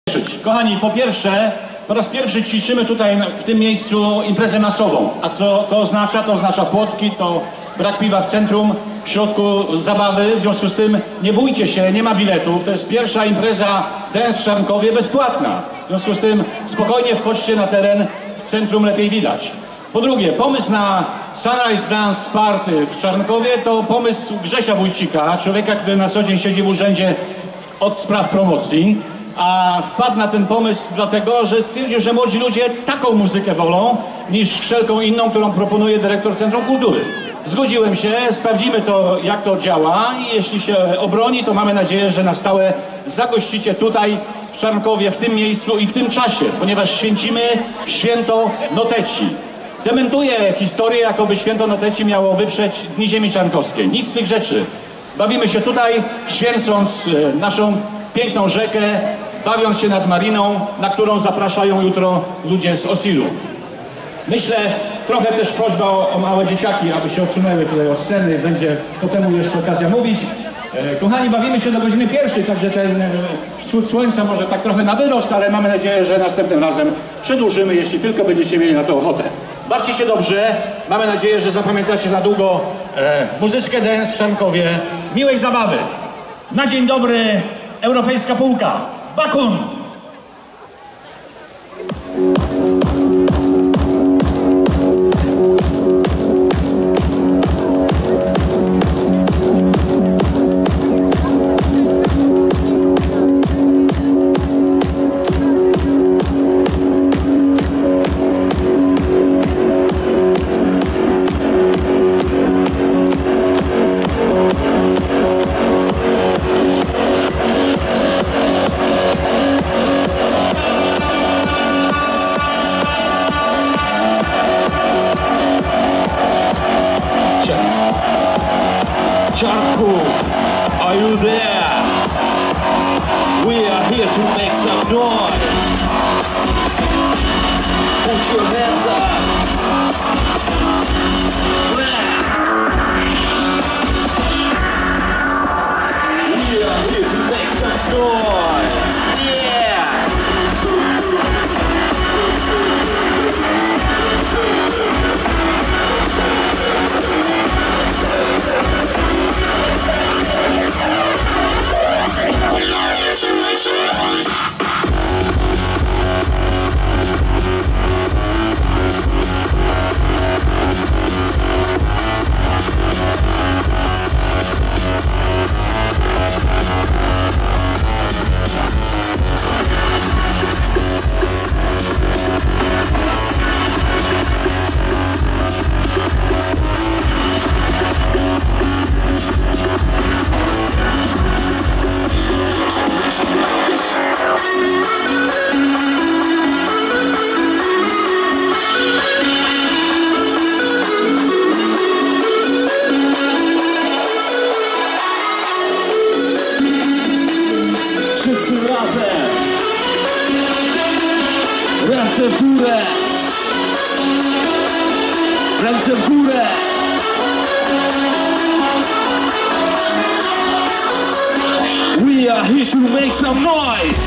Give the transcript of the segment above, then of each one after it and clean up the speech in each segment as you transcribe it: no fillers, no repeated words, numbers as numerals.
Kochani, po pierwsze, po raz pierwszy ćwiczymy tutaj w tym miejscu imprezę masową. A co to oznacza? To oznacza płotki, to brak piwa w centrum, w środku zabawy. W związku z tym nie bójcie się, nie ma biletów. To jest pierwsza impreza dance w Czarnkowie bezpłatna. W związku z tym spokojnie wchodźcie na teren, w centrum lepiej widać. Po drugie, pomysł na Sunrise Dance Party w Czarnkowie to pomysł Grzesia Wójcika, człowieka, który na co dzień siedzi w urzędzie od spraw promocji. A wpadł na ten pomysł dlatego, że stwierdził, że młodzi ludzie taką muzykę wolą niż wszelką inną, którą proponuje dyrektor Centrum Kultury. Zgodziłem się, sprawdzimy to, jak to działa i jeśli się obroni, to mamy nadzieję, że na stałe zagościcie tutaj w Czarnkowie, w tym miejscu i w tym czasie, ponieważ święcimy święto Noteci. Dementuję historię, jakoby święto Noteci miało wyprzeć Dni Ziemi Czarnkowskiej. Nic z tych rzeczy. Bawimy się tutaj, święcąc naszą piękną rzekę, bawiąc się nad mariną, na którą zapraszają jutro ludzie z Osilu. Myślę, trochę też prośba o małe dzieciaki, aby się odsunęły tutaj od sceny, będzie po temu jeszcze okazja mówić. Kochani, bawimy się do godziny 1, także ten wschód słońca może tak trochę na wyrost, ale mamy nadzieję, że następnym razem przedłużymy, jeśli tylko będziecie mieli na to ochotę. Bawcie się dobrze, mamy nadzieję, że zapamiętacie na długo muzyczkę dance w Czarnkowie. Miłej zabawy. Na dzień dobry, europejska półka. Bakun! Czarnków, are you there? We are here to make some noise. Put your hands up. We are here to make some noise. Yeah. Wszyscy razem! Ręce w górę! Ręce w górę! We are here to make some noise!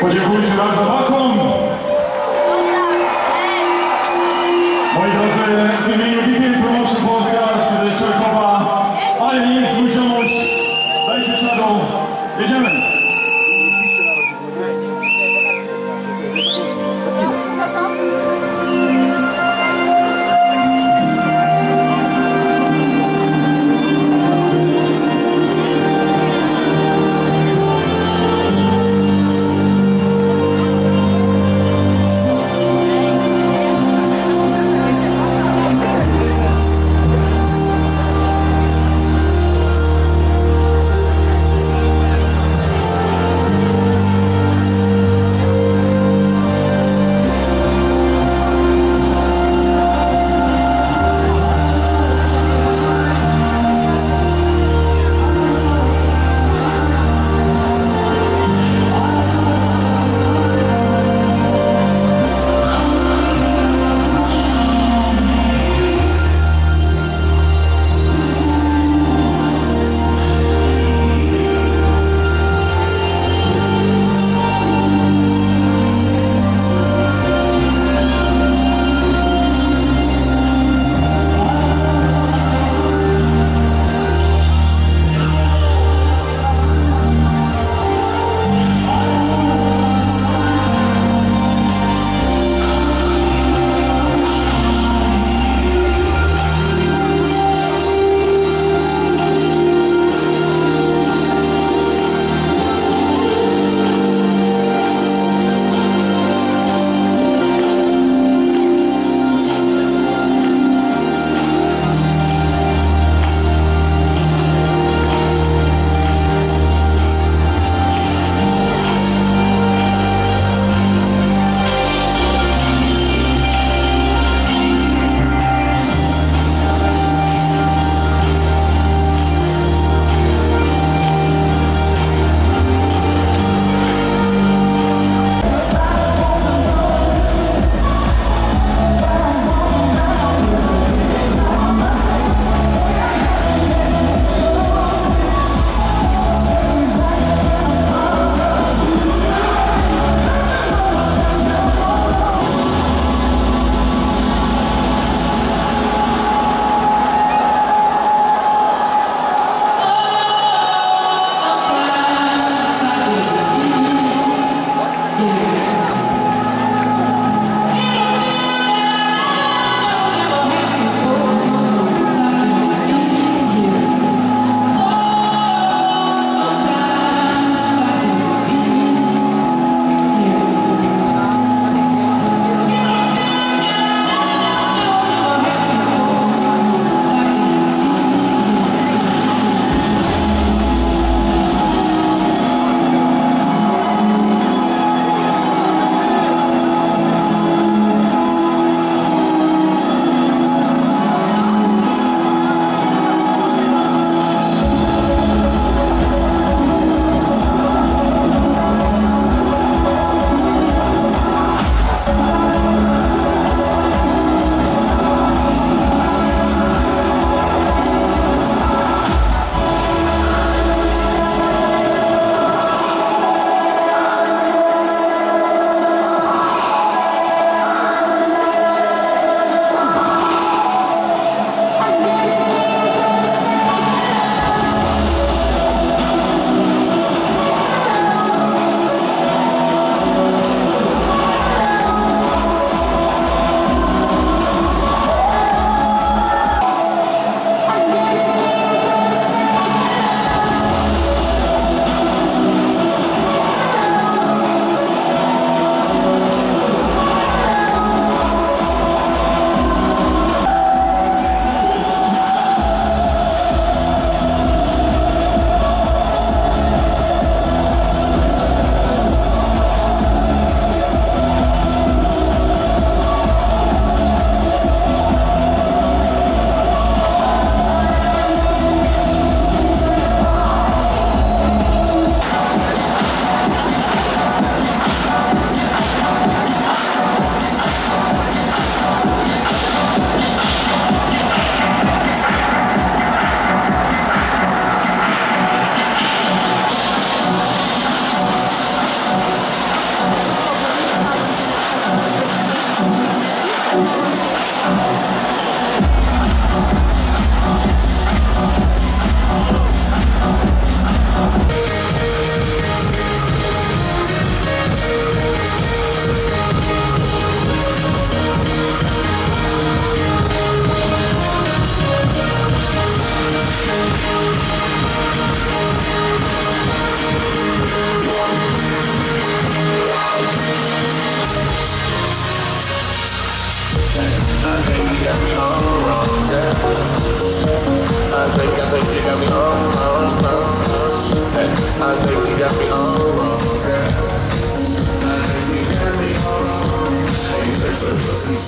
Podziękujcie bardzo Wachom. Moi drodzy, w imieniu BPM Promotion Polska z Czerkowa, ale nie jest mój ziomuś. Dajcie śladu. Jedziemy.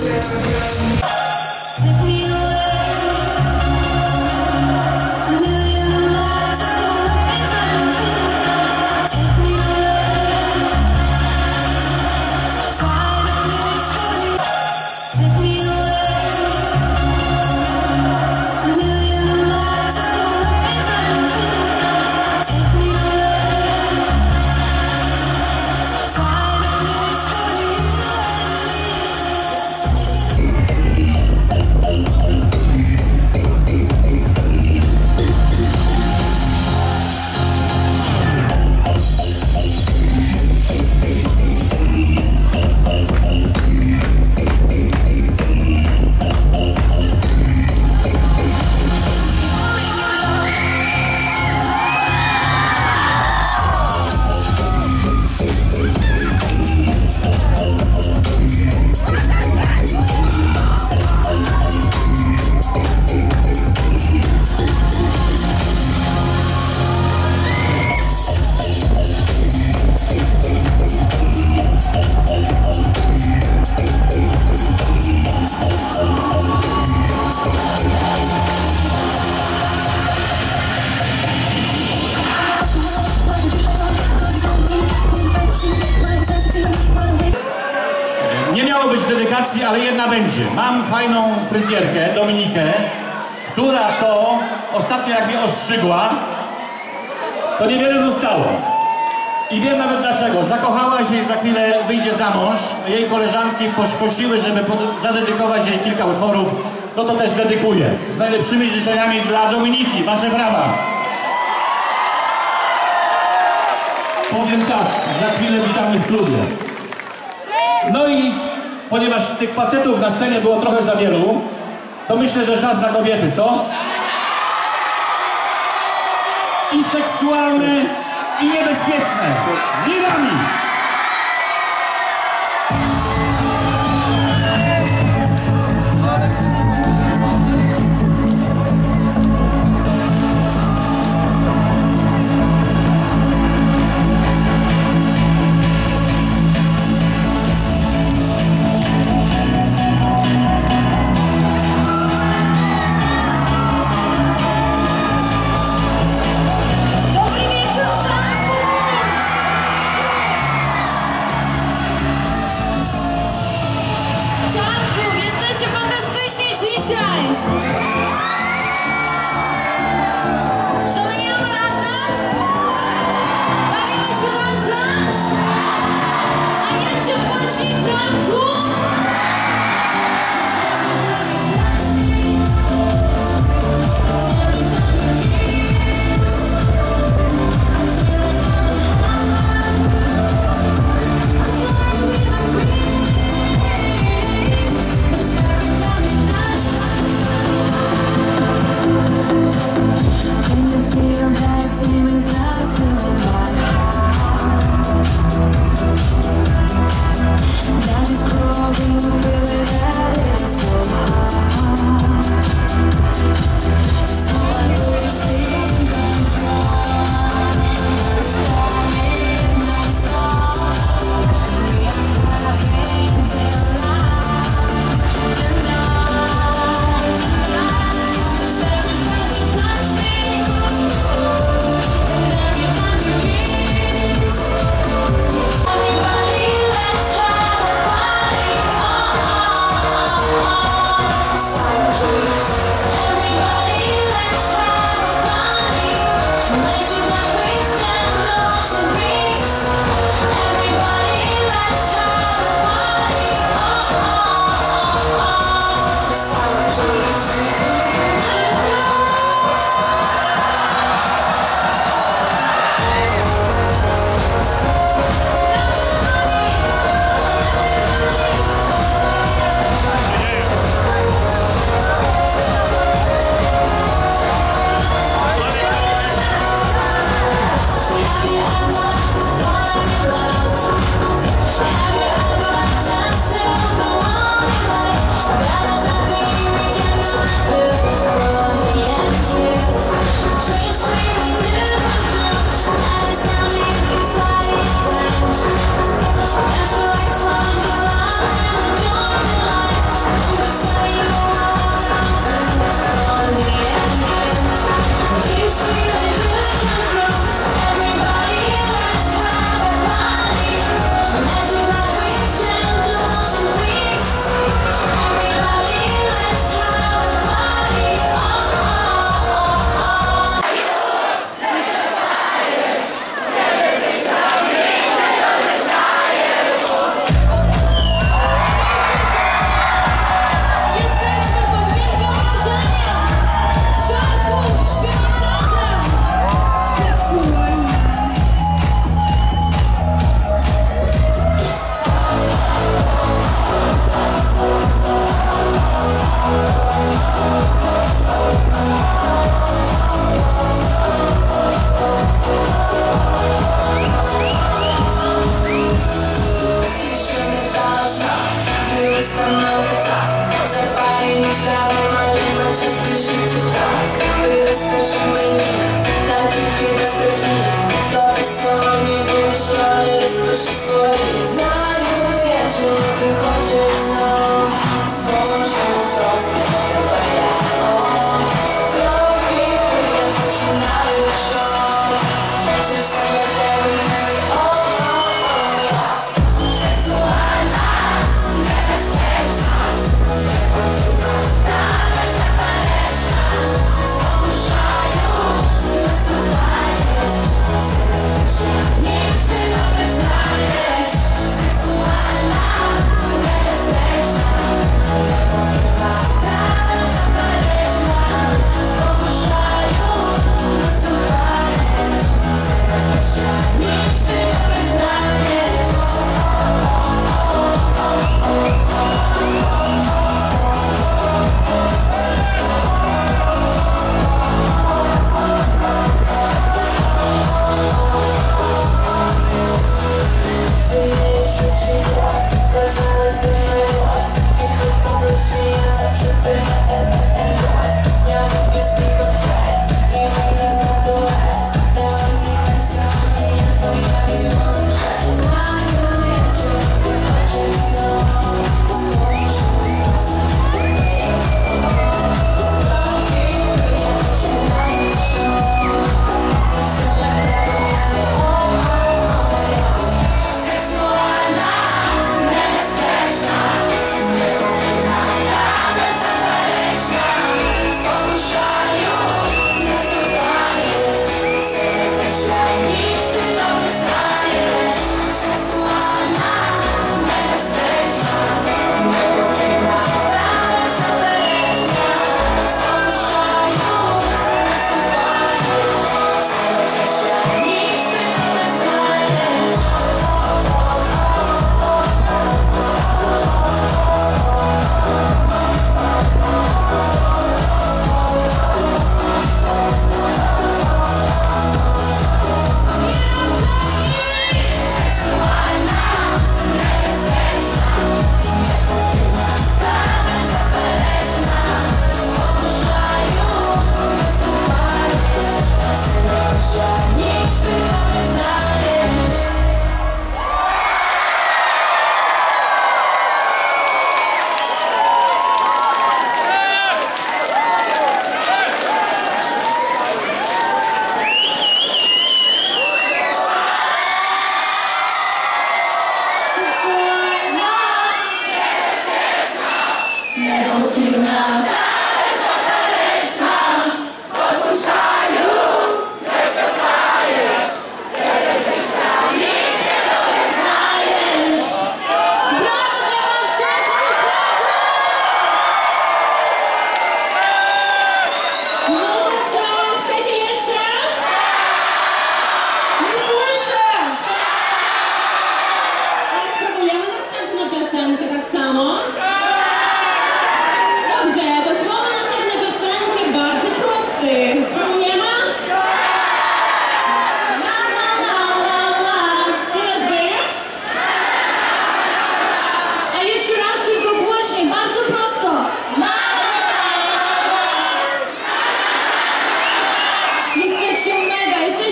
Nie miało być dedykacji, ale jedna będzie. Mam fajną fryzjerkę, Dominikę, która to ostatnio jak mnie ostrzygła, to niewiele zostało. I wiem nawet dlaczego. Zakochała się i za chwilę wyjdzie za mąż. Jej koleżanki poprosiły, żeby zadedykować jej kilka utworów. No to też dedykuję. Z najlepszymi życzeniami dla Dominiki. Wasze brawa. Powiem tak, za chwilę witamy w klubie. No i ponieważ tych facetów na scenie było trochę za wielu, to myślę, że czas na kobiety, co? I seksualne, i niebezpieczne. Mirami!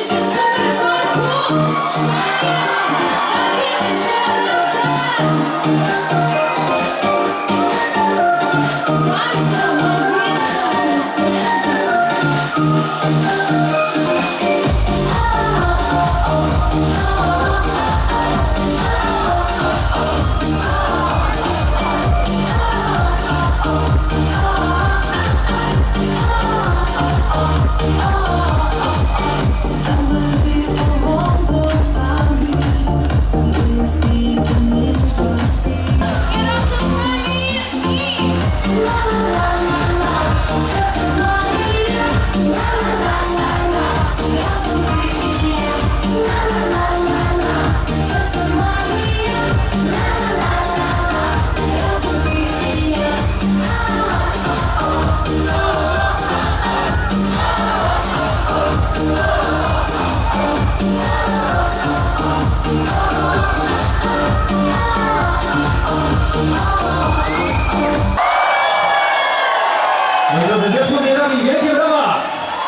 Moi drodzy, zespół Nierami, wielkie brawa!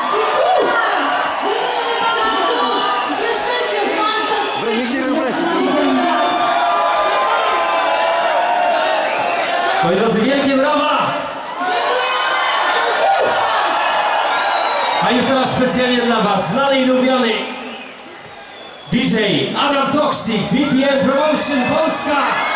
Moi drodzy, wielkie brawa! A już teraz specjalnie dla was, znany i lubiany DJ Adam Toxic, BPM Promotion Polska!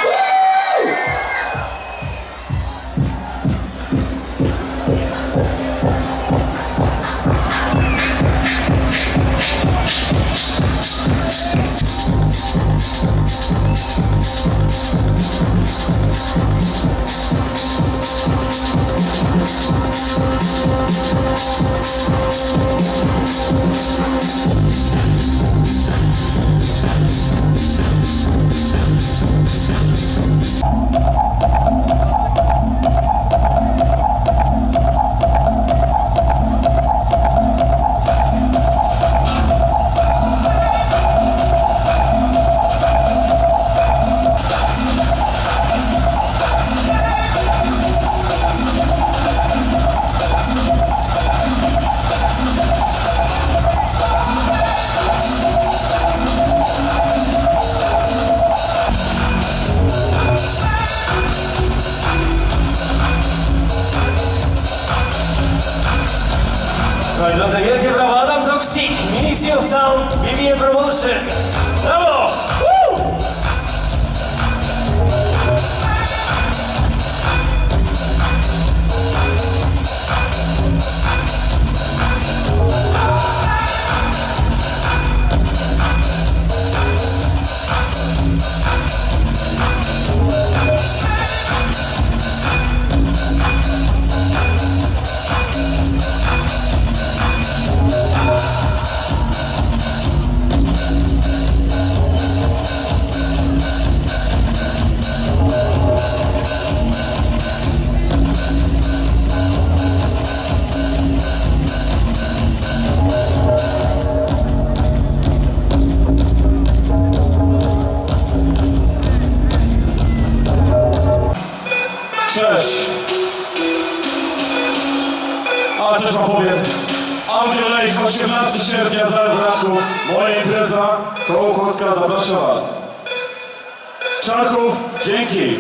Moi drodzy, wielkie brawa, Adam Toxic, Ministry of Sound, BPM Promotion. Brawo! Woo! Cześć! A coś wam powiem. Audio Live 18 sierpnia za ranku. Moja impreza Kołkocka zaprasza was. Czarków, dzięki!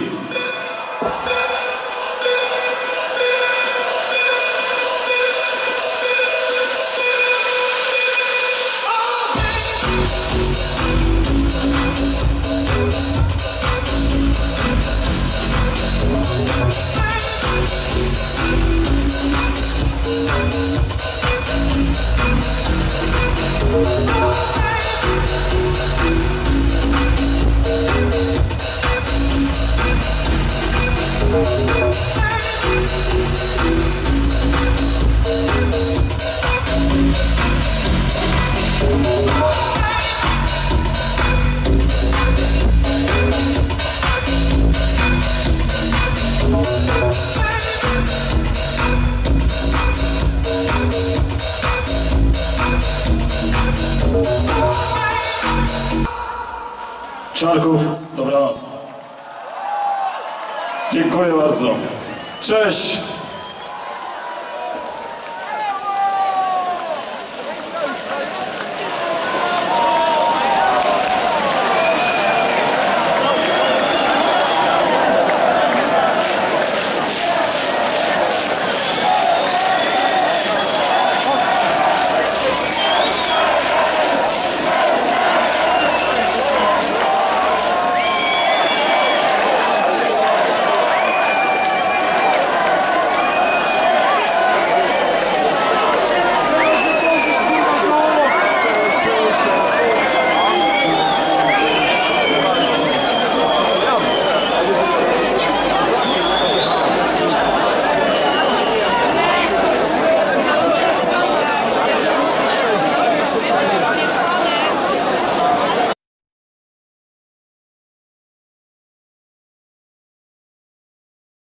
Czarków, dobranoc. Dziękuję bardzo. Cześć.